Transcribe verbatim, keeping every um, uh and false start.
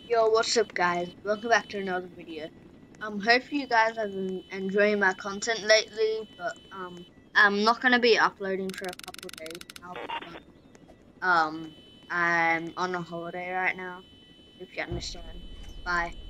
Yo, what's up guys? Welcome back to another video. Um, hope you guys have been enjoying my content lately, but um, I'm not gonna be uploading for a couple of days now because um, I'm on a holiday right now, if you understand. Bye.